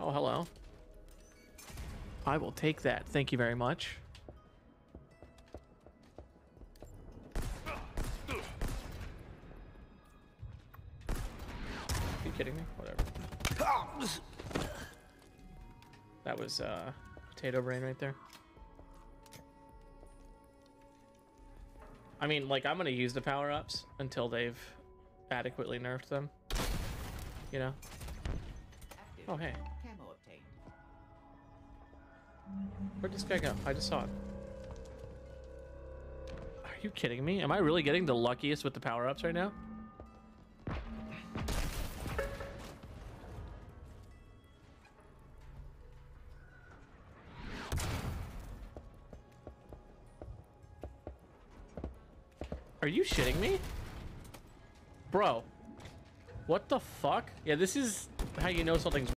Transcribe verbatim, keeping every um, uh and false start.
Oh, hello. I will take that. Thank you very much. Are you kidding me? Whatever. That was uh, potato brain right there. I mean, like, I'm gonna use the power-ups until they've adequately nerfed them. You know? Oh, hey. Where'd this guy go? I just saw it. Are you kidding me? Am I really getting the luckiest with the power-ups right now? Are you shitting me? Bro. What the fuck? Yeah, this is how you know something's